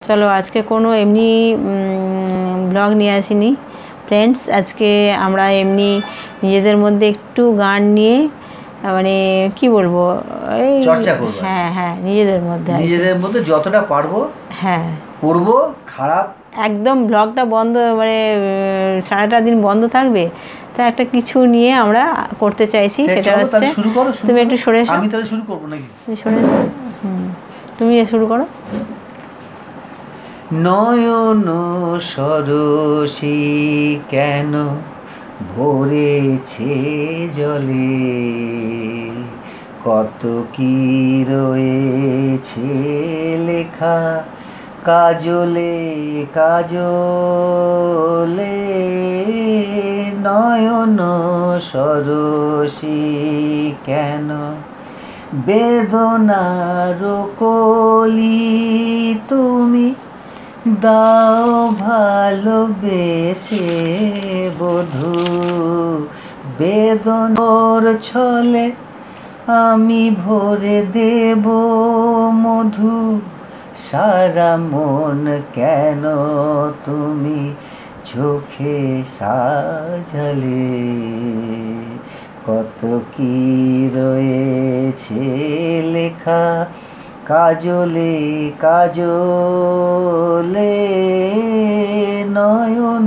চলো আজকে কোনো এমনি ব্লগ নিয়ে আসিনি ফ্রেন্ডস। আজকে আমরা এমনি নিজেদের মধ্যে একটু গান নিয়ে মানে কি বলবো এই চর্চা করব। হ্যাঁ হ্যাঁ নিজেদের মধ্যে যতটা পারবো হ্যাঁ করব। খারাপ একদম ব্লগটা বন্ধ মানে সারাটা দিন বন্ধ থাকবে, তা একটা কিছু নিয়ে আমরা করতে চাইছি। সেটা হচ্ছে তুমি একটু সরে এসো। আমি তাহলে শুরু করবো নাকি? তুমি সরে এসো। তুমি শুরু করো। নয়ন সরসী কেন ভরেছে জলে, কত কি রয়েছে লেখা কাজলে কাজলে। নয়ন সরসী কেন বেদনার কলি তুমি দাও ভালোবেসে বধূ। বেদনার ছলে আমি ভরে দেব মধু, সারা মন কেন তুমি চোখে সাজালে। কত কি রয়েছে লেখা কাজলে কাজলে। নয়ন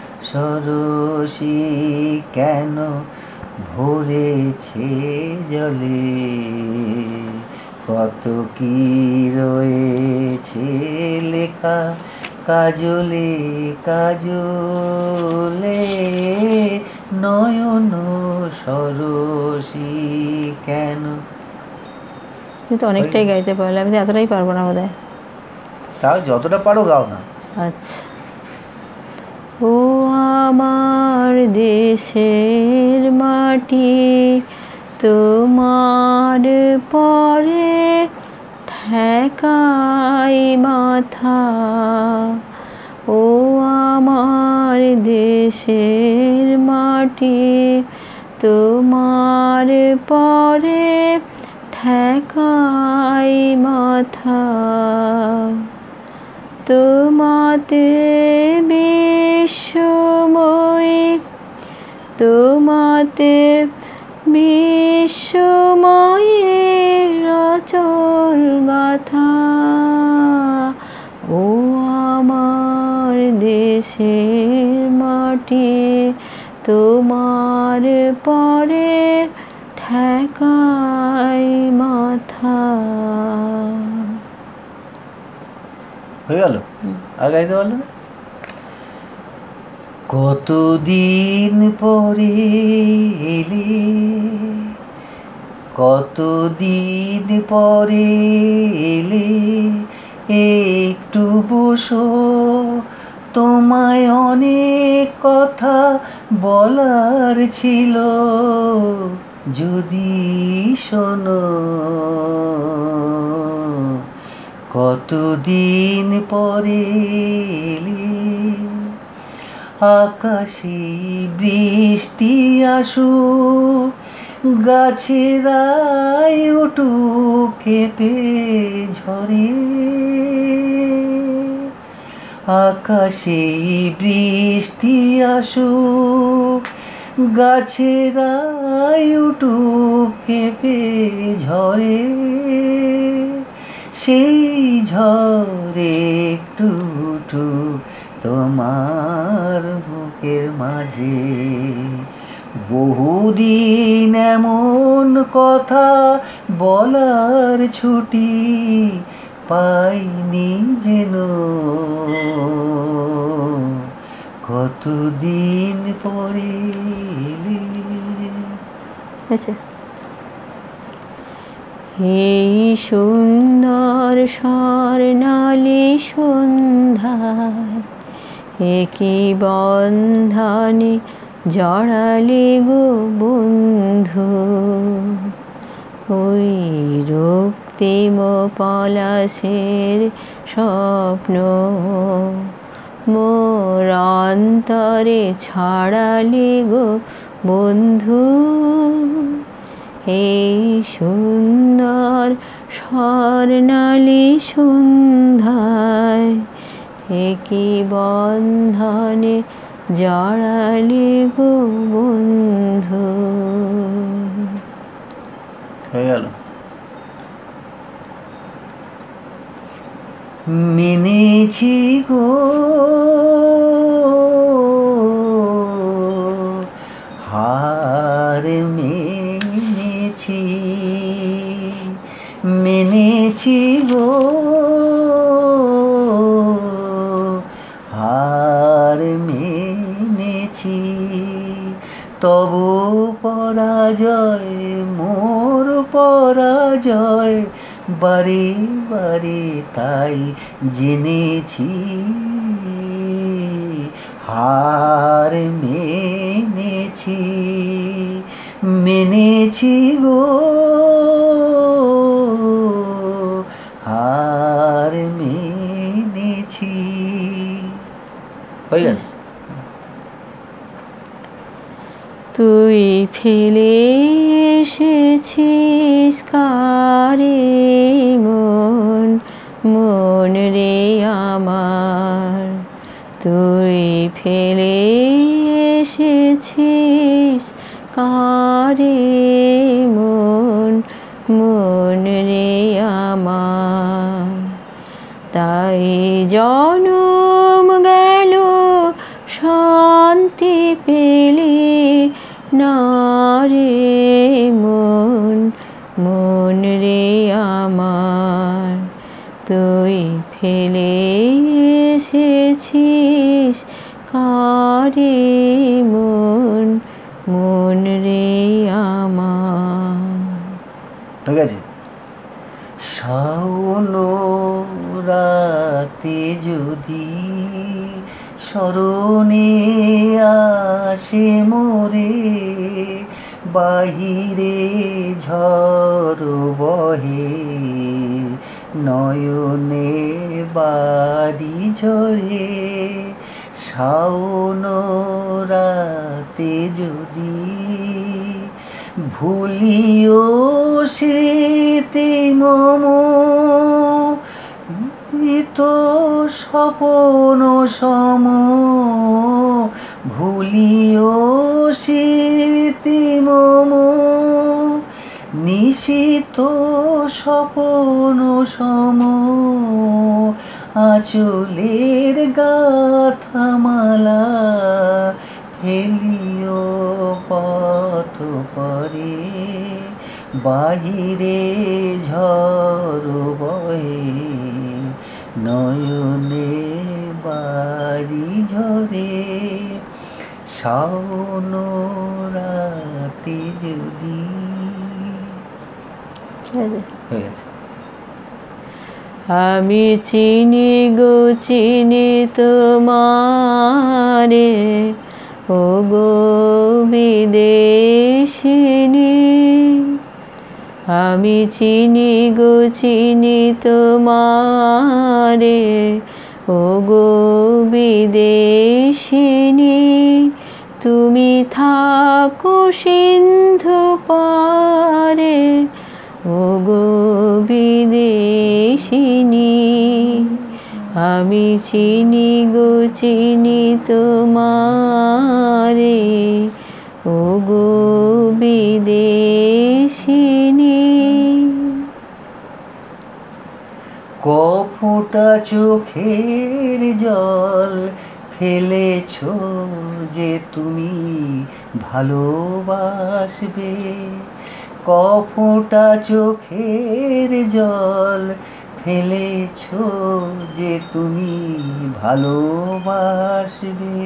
সরসী কেন ভরেছে জলে, কত কি রয়েছে লেখা কাজলে কাজলে। নয়ন সরসী কেন। তুমি তো অনেকটাই গাইতে পারলে, আমি তো এতটাই পারবো না বোধহয়। তাও যতটা পারো গাও না। আচ্ছা। ও আমার দেশের মাটি তোমার পরে ঠেকাই মাথা, ও আমার দেশের মাটি তোমার পরে ঠেকাই মাথা। তোমাতে বিশ্বময়ী তোমাতে বিশ্বময়ের অচল গাথা, ও আমার দেশের মাটি তোমার পরে ঠেকাই মাথা। হয়ে গেল? আর গাইতে পারলে না? কতদিন পরে এলে, কতদিন পরে এলে, একটু বসো, তোমায় অনেক কথা বলার ছিল, যদি শোনো। কতদিন পরে এলে, আকাশে বৃষ্টি আসুক, গাছেরাই উঠুক কেঁপে ঝরে। আকাশে বৃষ্টি আসুক, গাছেরাই উঠুক কেঁপে ঝরে। সেই ঝড়ে একটু উঠুক তোমার বুকের মাঝে। বহুদিন এমন কথা বলার ছুটি পাইনি যেন, কতদিন পরে এলে। এই সুন্দর স্বর্ণালী সন্ধ্যায় একই বন্ধনে জড়ালে গো বন্ধু, ওই রক্তিম পলাশের স্বপ্ন মোর অন্তরে ছড়ালে গো বন্ধু। এই সুন্দর স্বর্ণালী সন্ধ্যায় একই বন্ধনে জড়ালে গো বন্ধু। হয়ে গেল। মেনেছি গো হার মেনেছি, মেনেছি গো হার মেনেছি। তবু পরাজয় মোর পরাজয় বারে বারে তাই জেনেছি। হার মেনেছি, মেনেছি গো হার মেনেছি। হয়ে গেছে। তুই ফেলে এসেছিস কারে মন, মন রে আমার। তুই ফেলে এসেছিস কারে মন, মন রে আমার। তাই জনম গেল শান্তি পেলি না রে মন, মন রে আমার। তুই ফেলে এসেছিস কারে মন, মন রে আমার। ঠিক আছে। শাওন রাতে যদি স্মরণে আসে মোরে, বাহিরে ঝড় বহে নয়নে বাড়ি ঝরে। শাওন রাতে যদি ভুলিও স্মৃতি মম, মৃত স্বপন সম। ভুলিও স্মৃতি মম, নিশিত স্বপন সম। আঁচলের গাথামালা ফেলিও পথ পরে, বাহিরে ঝড় বহে নয়নে বাড়ি ঝরে। শাওন রাতে যদি। হয়ে গেছে। আমি চিনি গো চিনি তোমারে, ও গো বিদেশিনী। আমি চিনি গো চিনি তোমারে, ও গো বিদেশিনী। তুমি থাকো সিন্ধু পারে, ও গো বিদেশিনী। আমি চিনি গো চিনি তোমারে, ও গো বিদেশিনী। কফোঁটা চোখের জল ফেলেছ যে তুমি ভালোবাসবে। কফোঁটা চোখের জল ফেলেছ যে তুমি ভালোবাসবে।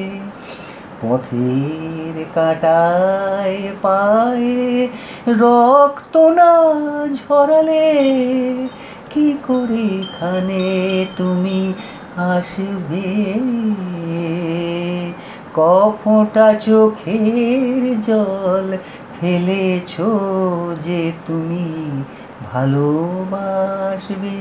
পথের কাঁটায় পায়ে রক্ত না ঝরালে কি করে এখানে তুমি আসবে। কফোঁটা চোখের জল ফেলেছ যে তুমি ভালোবাসবে।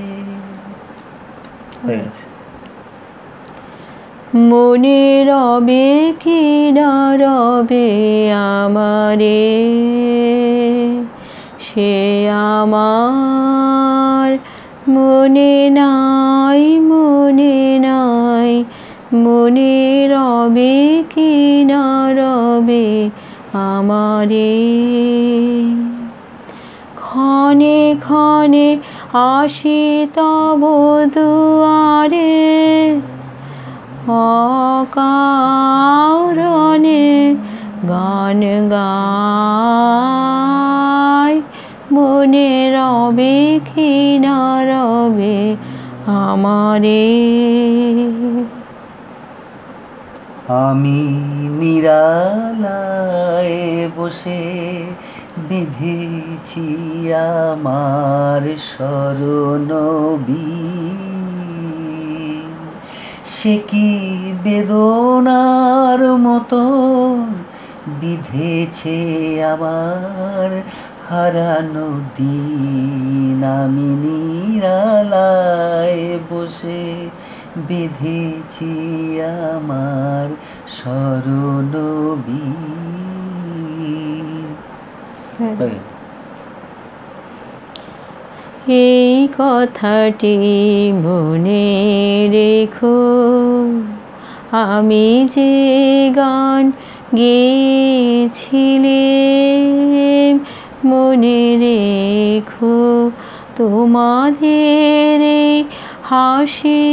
মনে রবে কি না রবে আমারে, সে আমার মনে নাই মনে নাই, মনে রবে কি না রবে আমারে। ক্ষণে ক্ষণে আসি তব দুয়ারে, অকারণে গান গাই, মনে রবে কি না রবে আমারে। আমি নিরালায় বসে বেঁধেছি আমার শরণ বীণ, সে কি বেদনার মতো বিধেছে আমার হারানো দিন। আমি নিরালায় বসে বেঁধেছি আমার শরণ বীণ। এই কথাটি মনে রেখো, আমি যে গান গেয়েছিলাম, মনে রেখো তোমাদের এই হাসি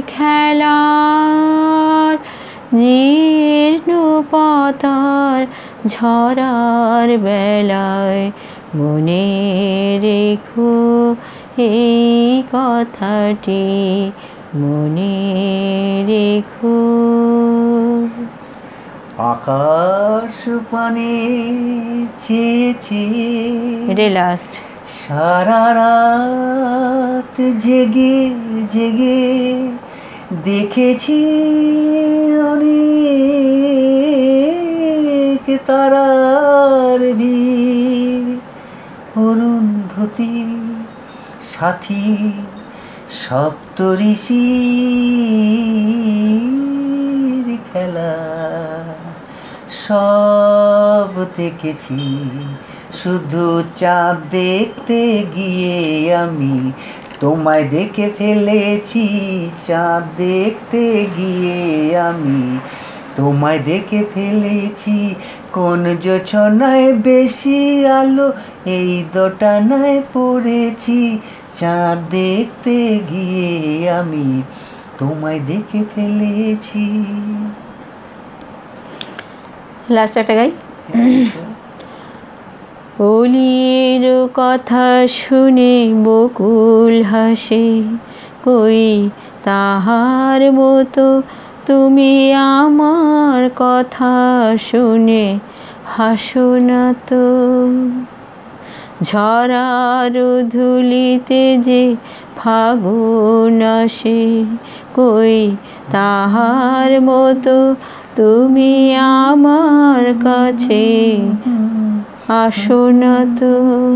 খেলার, জীর্ণ পাতার ঝরার বেলায়, মনে রেখো এই কথাটি মনে রেখো। আকাশ পানে চেয়েছে, এটা লাস্ট। সারা রাত জেগে জেগে দেখেছি অনেক তারার ভিড়, অরুন্ধতী সাথী সপ্তঋষির খেলা সব দেখেছি। শুধু চাঁদ দেখতে গিয়ে আমি তোমায় দেখে ফেলেছি, চাঁদ দেখতে গিয়ে আমি তোমায় দেখে ফেলেছি। কোন জোছনায় বেশি আলো এই দোটানায় পড়েছি, চাঁদ দেখতে গিয়ে আমি তোমায় দেখে ফেলেছি। লাস্ট একটা গাই। অলির কথা শুনে বকুল হাসে, কই তাহার মতো তুমি আমার কথা শুনে হাসো না তো। ঝরার ধুলিতে যে ফাগুন আসে, কই তাহার মতো তুমি আমার কাছে আসো না তো।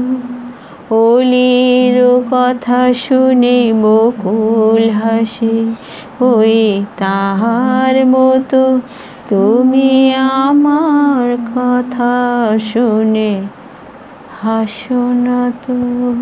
অলির কথা শুনে বকুল হাসে, কই তাহার মতো তুমি আমার কথা শুনে হাসো না তো।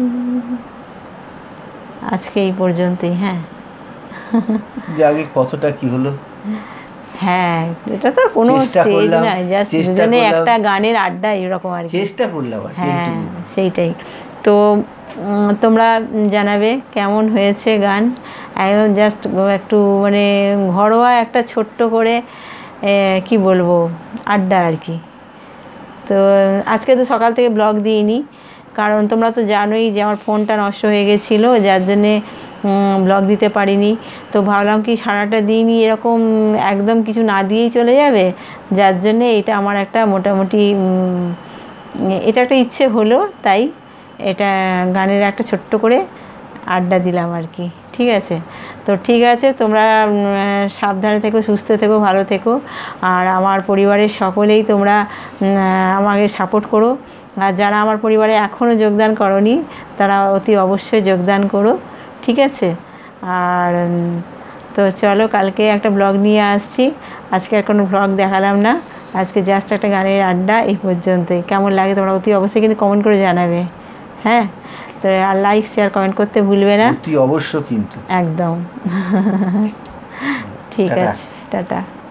আজকে এই পর্যন্তই। হ্যাঁ, আগে কতটা কি হলো। হ্যাঁ, এটা তো কোনো স্টেজ না, জাস্ট দুজনে একটা গানের আড্ডা এরকম আর কি, চেষ্টা করলাম। হ্যাঁ সেইটাই। তো তোমরা জানাবে কেমন হয়েছে গান। একদম জাস্ট একটু মানে ঘরোয়া একটা ছোট্ট করে কি বলবো আড্ডা আর কি। তো আজকে তো সকাল থেকে ব্লগ দিইনি, কারণ তোমরা তো জানোই যে আমার ফোনটা নষ্ট হয়ে গেছিলো, যার জন্যে ব্লগ দিতে পারিনি। তো ভাবলাম কি সারাটা দিনই এরকম একদম কিছু না দিয়েই চলে যাবে, যার জন্যে এটা আমার একটা মোটামুটি এটা একটা ইচ্ছে হলো, তাই এটা গানের একটা ছোট্ট করে আড্ডা দিলাম আর কি। ঠিক আছে, তো ঠিক আছে, তোমরা সাবধানে থেকো, সুস্থ থেকো, ভালো থেকো। আর আমার পরিবারের সকলেই তোমরা আমাকে সাপোর্ট করো। আর যারা আমার পরিবারে এখনও যোগদান করোনি তারা অতি অবশ্যই যোগদান করো, ঠিক আছে। আর তো চলো, কালকে একটা ব্লগ নিয়ে আসছি। আজকে আর কোনো ব্লগ দেখালাম না, আজকে জাস্ট একটা গানের আড্ডা। এই পর্যন্তই। কেমন লাগে তোমরা অতি অবশ্যই কিন্তু কমেন্ট করে জানাবে। হ্যাঁ, তো আর লাইক শেয়ার কমেন্ট করতে ভুলবে না অতি অবশ্য কিন্তু একদম। ঠিক টাটা। আছে, টাটা।